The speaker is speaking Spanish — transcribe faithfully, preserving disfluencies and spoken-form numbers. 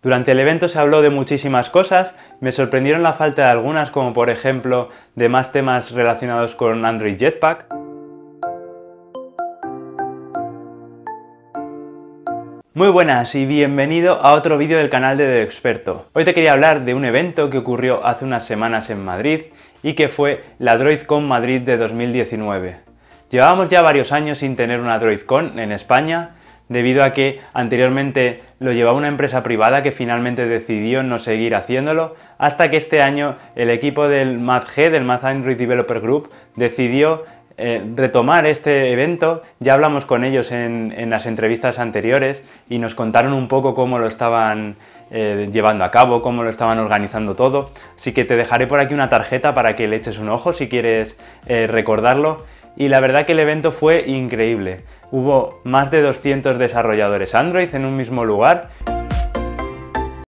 Durante el evento se habló de muchísimas cosas, me sorprendieron la falta de algunas, como por ejemplo de más temas relacionados con Android Jetpack. Muy buenas y bienvenido a otro vídeo del canal de DevExperto. Hoy te quería hablar de un evento que ocurrió hace unas semanas en Madrid y que fue la DroidCon Madrid de dos mil diecinueve. Llevábamos ya varios años sin tener una DroidCon en España, debido a que anteriormente lo llevaba una empresa privada que finalmente decidió no seguir haciéndolo, hasta que este año el equipo del MADG, del Mad Android Developer Group, decidió eh, retomar este evento. Ya hablamos con ellos en, en las entrevistas anteriores y nos contaron un poco cómo lo estaban eh, llevando a cabo, cómo lo estaban organizando todo, así que te dejaré por aquí una tarjeta para que le eches un ojo si quieres eh, recordarlo. Y la verdad que el evento fue increíble. Hubo más de doscientos desarrolladores Android en un mismo lugar